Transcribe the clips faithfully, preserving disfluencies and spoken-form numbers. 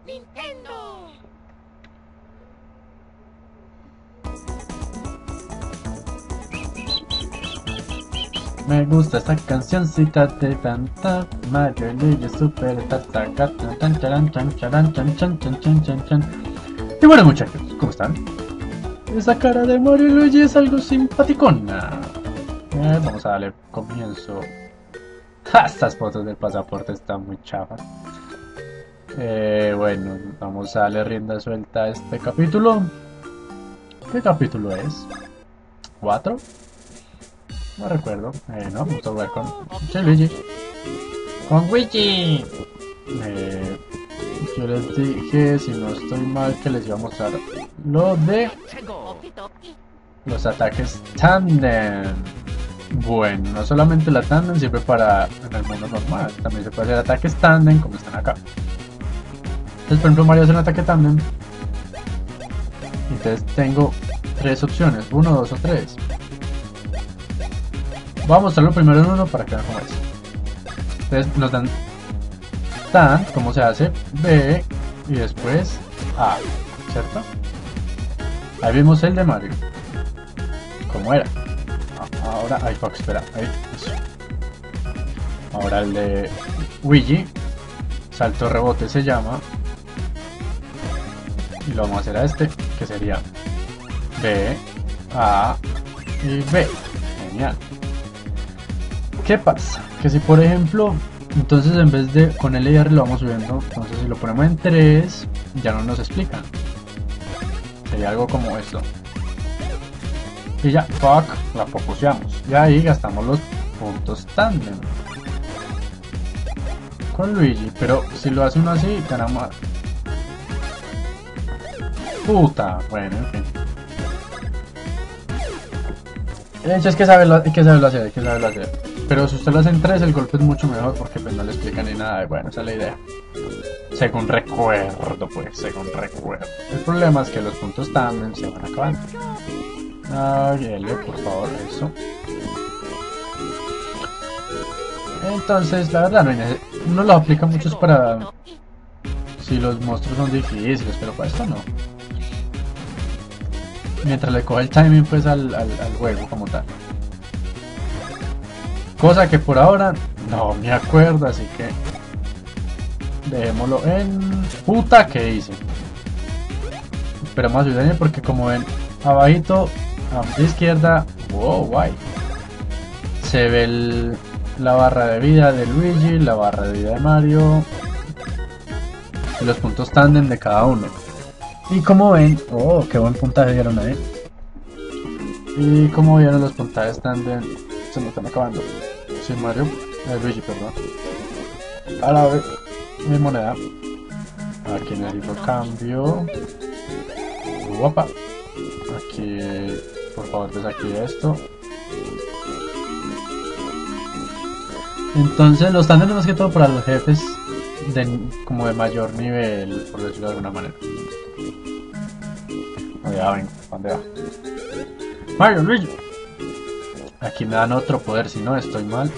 Nintendo. Me gusta esta cancioncita de tanta Mario y Luigi Super Tataca tan charan chan charan chan chan chan chan chan chan. Y bueno muchachos, ¿cómo están? Esa cara de Mario y Luigi es algo simpaticona. Eh, vamos a darle comienzo. ¡Ja! Estas fotos del pasaporte están muy chafas. Eh, bueno, vamos a darle rienda suelta a este capítulo. ¿Qué capítulo es? ¿Cuatro? No recuerdo. Eh, no, vamos a jugar con sí, Luigi. ¡Con Luigi! Eh, yo les dije, si no estoy mal, que les iba a mostrar lo de los ataques tandem. Bueno, no solamente la tandem sirve para en el mundo normal, también se puede hacer ataques tandem como están acá. Entonces, por ejemplo, Mario hace un ataque tandem. Entonces tengo tres opciones, uno, dos o tres. Voy a mostrarlo primero en uno para que vean cómo es. Entonces nos dan tan, cómo se hace, B y después A, ¿cierto? Ahí vimos el de Mario. ¿Cómo era? Ahora, ay fuck, espera, ahí, eso. Ahora el de Luigi, salto rebote se llama. Y lo vamos a hacer a este, que sería B, A y B. Genial. ¿Qué pasa? Que si por ejemplo, entonces en vez de con L y R lo vamos subiendo, entonces si lo ponemos en tres, ya no nos explican. Sería algo como esto. Y ya, fuck, la focuseamos. Y ahí gastamos los puntos tandem. Con Luigi, pero si lo hace uno así, ganamos. Puta, bueno, en fin. De hecho es que saberlo, hay que saberlo hacer, hay que saberlo hacer. Pero si usted lo hace en tres, el golpe es mucho mejor porque pues no le explican ni nada. Bueno, esa es la idea. Según recuerdo, pues, según recuerdo. El problema es que los puntos también se van acabando. Ay, Helio, por favor, eso. Entonces, la verdad, no hay necesidad. Uno lo aplica mucho para si los monstruos son difíciles, pero para esto no. Mientras le coge el timing pues al, al, al juego como tal. Cosa que por ahora no me acuerdo, así que dejémoslo en puta que hice. Esperamos a ayudarme porque como ven abajito a la izquierda, wow, guay, se ve el, la barra de vida de Luigi, la barra de vida de Mario y los puntos tandem de cada uno. Y como ven, oh, qué buen puntaje dieron ahí. Y como vieron los puntajes tandem se me están acabando. Sí, Mario, eh, Luigi, perdón. Ahora ver mi moneda. Aquí necesito cambio. Guapa. Aquí, por favor, ves aquí esto. Entonces, los tandem más que todo para los jefes de, como de mayor nivel, por decirlo de alguna manera. Oh, ya ven, ¿dónde va? Mario, Luigi. Aquí me dan otro poder, si no estoy mal.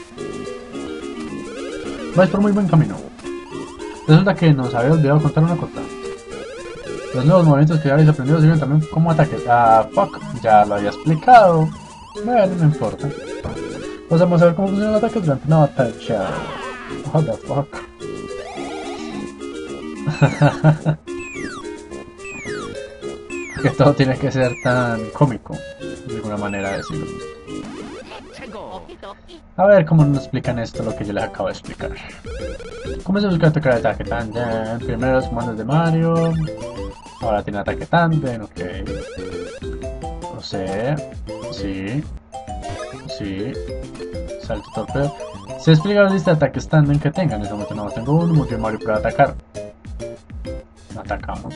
Vais por muy buen camino. Resulta que nos había olvidado contar una cosa. Los nuevos movimientos que ya habéis aprendido sirven también como ataques. Ah, fuck, ya lo había explicado. Bueno, no importa. Pues vamos a ver cómo funciona el ataque durante una batalla. What the fuck. Que todo tiene que ser tan cómico, de alguna manera de decirlo. A ver cómo nos explican esto, lo que yo les acabo de explicar. Comienza a buscar atacar el ataque tandem. Primero los comandos de Mario. Ahora tiene ataque tandem, ok. No sé. Sí. Sí. Salto torpedo. Se explica la lista de ataques tandem que tengan. En este momento no tengo uno, porque Mario puede atacar. Atacamos.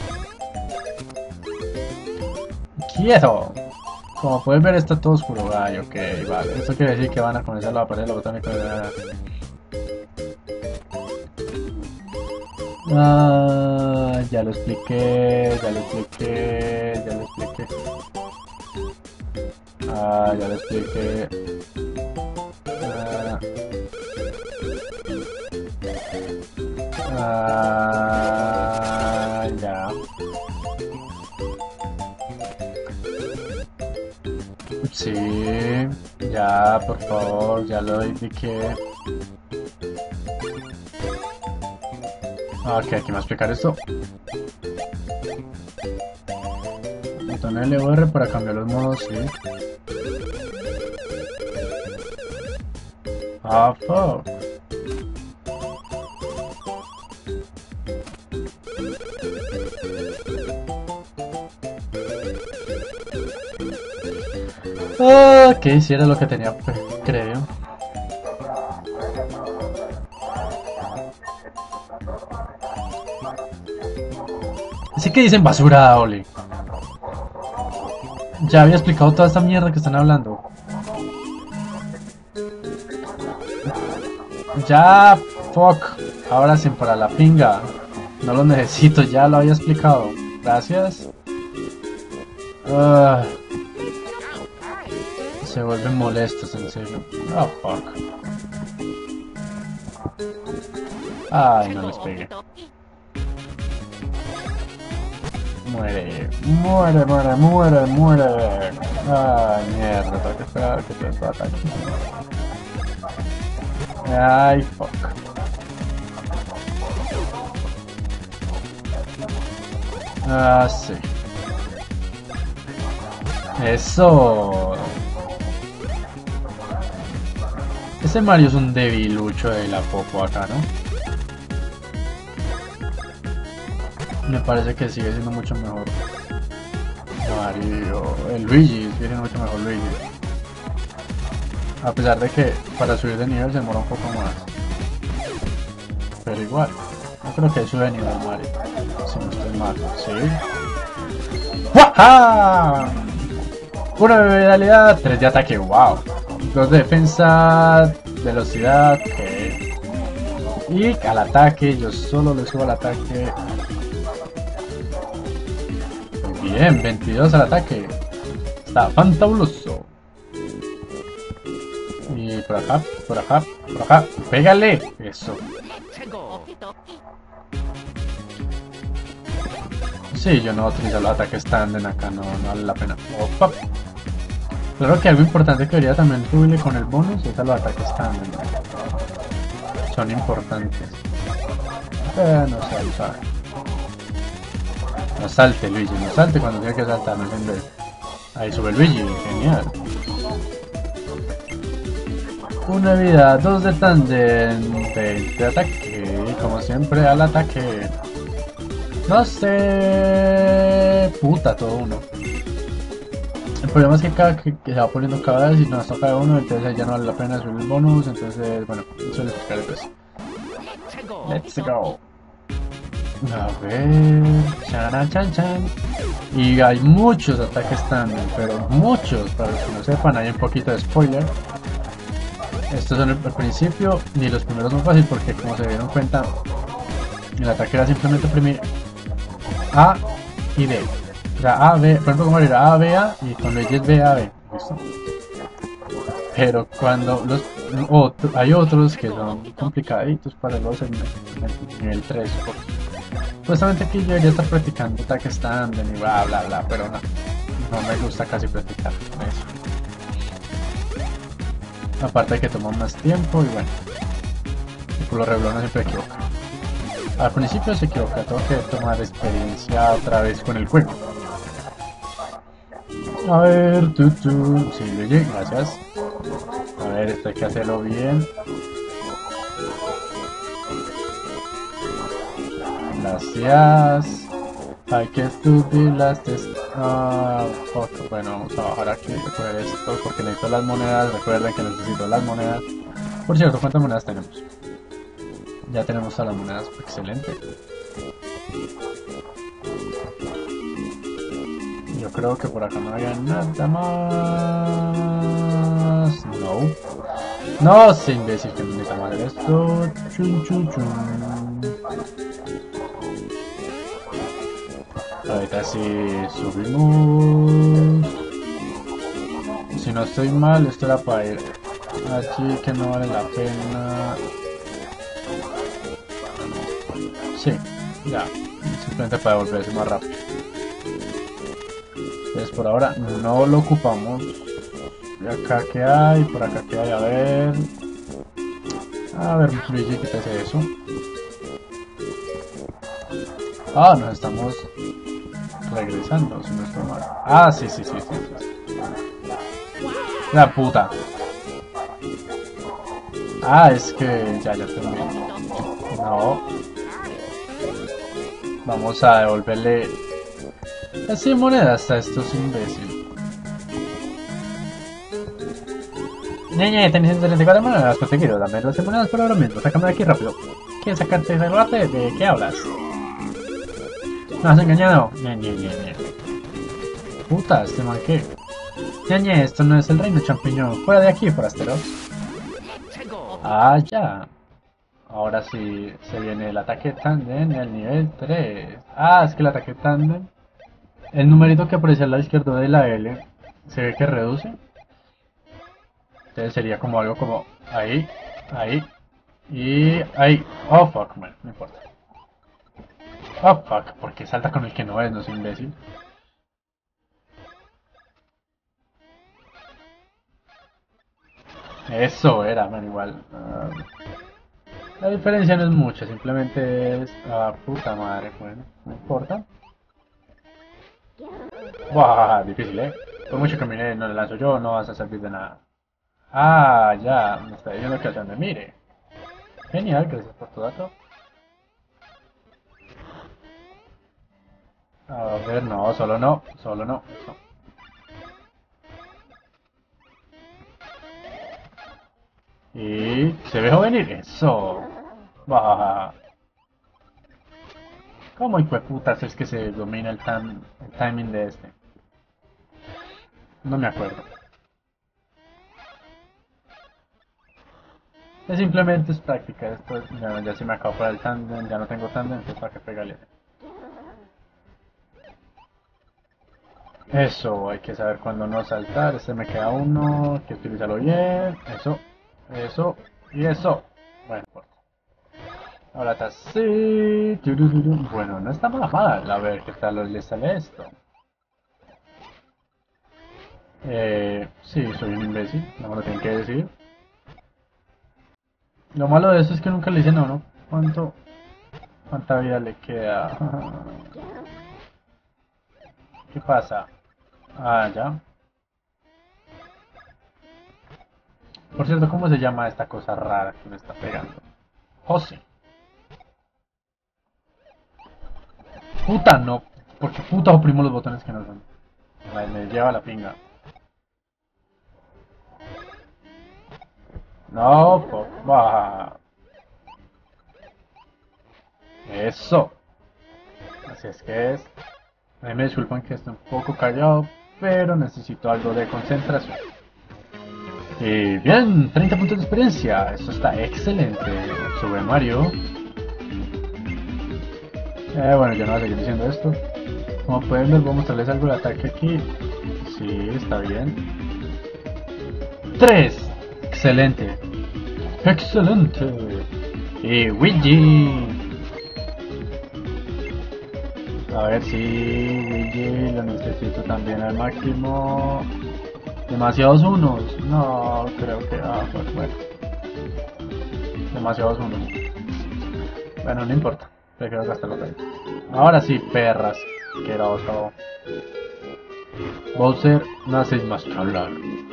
¡Quieto! Como pueden ver está todo oscuro. Ay, ok, vale. Esto quiere decir que van a comenzar la batalla de la botánica de... Ah, ya lo expliqué, ya lo expliqué, ya lo expliqué. Ah, ya lo expliqué. Ah. Ah, Sí, ya, por favor, ya lo indiqué. Ok, aquí me va a explicar esto. Botón L o R para cambiar los modos, sí. Ah, fuck. Ok, sí era lo que tenía, creo. Sí que dicen basura, Oli. Ya había explicado toda esta mierda que están hablando. Ya, fuck. Ahora sí, para la pinga. No lo necesito, ya lo había explicado. Gracias. Uh, se vuelven molestos, en serio. Oh, fuck. Ay, no les pegué. Muere, muere, muere, muere, muere. Ay, mierda, tengo que esperar a que te ataque. Ay, fuck. Ah, sí. Eso. Ese Mario es un debilucho de la popo acá, ¿no? Me parece que sigue siendo mucho mejor Mario. El Luigi, sigue siendo mucho mejor Luigi. A pesar de que para subir de nivel se demora un poco más. Pero igual. No creo que sube de nivel Mario. Si no estoy mal. ¿Sí? ¡Waja! Una de vitalidad, tres de ataque, wow. dos de defensa, velocidad, ok. Y al ataque, yo solo le subo al ataque. Muy bien, veintidós al ataque. Está fantabuloso. Y por acá, por acá, por acá. ¡Pégale! Eso. Sí, yo no utilizo los ataques stand acá, no, no vale la pena. Opa. Claro que algo importante que debería también subirle con el bonus es a los ataques stand. Son importantes. Eh, no sé, lo sabe. No salte, Luigi, no salte cuando tiene que saltar, no entiendo. Ahí sube Luigi, genial. Una vida, dos de tándem, veinte de ataque, y como siempre al ataque. No sé... Puta, todo uno. El problema es que cada que, que se va poniendo cada vez y nos toca uno, entonces ya no vale la pena subir el bonus, entonces, bueno, eso les explicaré después. Let's go. A ver... Charan, chan, chan. Y hay muchos ataques tándem, pero muchos, para los que no sepan, hay un poquito de spoiler. Estos son el, el principio, ni los primeros son fáciles porque como se dieron cuenta, el ataque era simplemente oprimir A y B. O sea, A, B, por ejemplo como era A, B, A y con Luigi es B, A, B. ¿Listo? Pero cuando los otro, hay otros que son complicaditos para los en, en nivel tres. Porque supuestamente aquí yo debería estar practicando ataques estándar y bla bla bla, pero no, no me gusta casi practicar eso. Aparte de que toma más tiempo y bueno, y por lo regular no siempre equivoca. Al principio se equivoca, tengo que tomar experiencia otra vez con el juego. A ver, tu tu, sí, Luigi, gracias. A ver, esto hay que hacerlo bien. Gracias. Hay que subir las test... Ah, ok, bueno, vamos a bajar aquí y recoger esto porque necesito las monedas. Recuerden que necesito las monedas. Por cierto, ¿cuántas monedas tenemos? Ya tenemos todas las monedas, excelente. Yo creo que por acá no había nada más. No. No, sé imbécil que me necesita madre esto. Chun chun chun. Ahorita sí subimos. Si no estoy mal, esto era para ir aquí que no vale la pena. Sí, ya. Simplemente para devolverse más rápido. Entonces por ahora no lo ocupamos. Y acá que hay, por acá que hay, a ver. A ver, Luigi, quítese eso. Ah, nos estamos regresando, si no estoy mal. Ah, sí, sí, sí, sí, sí. La puta. Ah, es que ya, ya terminé. No. Vamos a devolverle las cien monedas a estos imbéciles. Ñeñe, tenés ciento treinta y cuatro monedas conseguido. Dame las cien monedas por ahora mismo. Sácame de aquí rápido. ¿Quieres sacarte ese debate? ¿De qué hablas? ¿Me has engañado? Ñeñe, ñeñe. Puta, este man que... Ñeñe, esto no es el reino champiñón. Fuera de aquí, forasteros. Ah, ya. Ahora sí se viene el ataque tandem, el nivel tres. Ah, es que el ataque tandem, el numerito que aparece al lado izquierdo de la L, se ve que reduce. Entonces sería como algo como ahí, ahí y ahí. Oh fuck, man, no importa. Oh fuck, porque salta con el que no es, no es imbécil. Eso era, man, igual. Uh, la diferencia no es mucha, simplemente es... Ah, puta madre, bueno, no importa. Buah, difícil, eh. Por mucho que mire, no le lanzo yo, no vas a servir de nada. Ah, ya, me está diciendo que hacia donde mire. Genial, gracias por tu dato. A ver, no, solo no, solo no. Eso. Y se dejó venir, eso. Bah. ¿Cómo hijo de putas es que se domina el, tam, el timing de este? No me acuerdo. Es simplemente es práctica, esto ya, ya se me acabó para el tandem, ya no tengo tandem, entonces para que pegarle. Eso, hay que saber cuándo no saltar, este me queda uno, hay que utilizarlo bien, eso, eso, y eso. Bueno, pues. Ahora está así. Bueno, no está nada mal, a ver qué tal le sale esto. Eh, sí, soy un imbécil, no me lo tienen que decir. Lo malo de eso es que nunca le dicen a uno cuánto, cuánta vida le queda. ¿Qué pasa? Ah, ya. Por cierto, ¿cómo se llama esta cosa rara que me está pegando? José. Puta, no. Porque puta oprimo los botones que no son. Me, me lleva la pinga. No, por... Bah. Eso. Así es que es. A mí me disculpan que esté un poco callado, pero necesito algo de concentración. Y bien, treinta puntos de experiencia. Eso está excelente. Sube Mario. Eh, bueno, yo no voy a seguir diciendo esto. Como pueden ver, voy a mostrarles algo de ataque aquí. Sí, está bien. tres. Excelente. Excelente. Y Luigi. A ver si Luigi lo necesito también al máximo. Demasiados unos. No, creo que... Ah, pues bueno. Demasiados unos. Bueno, no importa. Prefiero gastarlo ahí. Ahora sí, perras. Que era otro. Bowser, no hacéis más que hablar.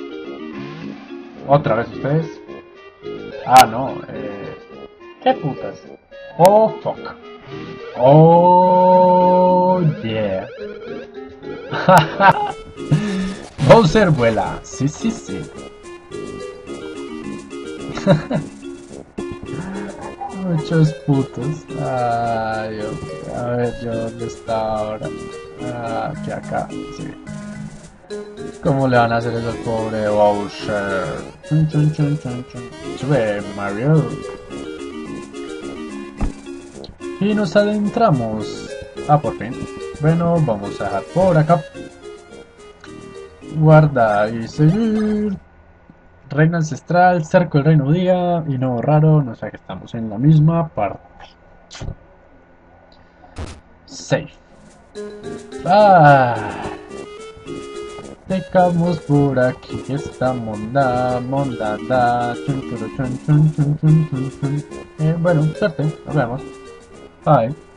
¿Otra vez ustedes? Ah, no. Eh... ¿Qué putas? Oh, fuck. Oh, yeah. Bowser vuela. Sí, sí, sí. Muchos putos. Ay, a ver, yo dónde está ahora. Ah, aquí acá, sí. ¿Cómo le van a hacer eso al pobre Bowser? Chun, chun, chun, chun, chun. Sube, Mario. Y nos adentramos. Ah, por fin. Bueno, vamos a dejar por acá. Guarda y seguir. Reino ancestral, cerco del reino día y nuevo raro, no sé que estamos en la misma parte. Safe. Ah. platicamos por aquí. Esta monda, monda, da, chun, chun, chun, chun, chun, chun, chun, chun. Eh, bueno, suerte, nos vemos. Bye.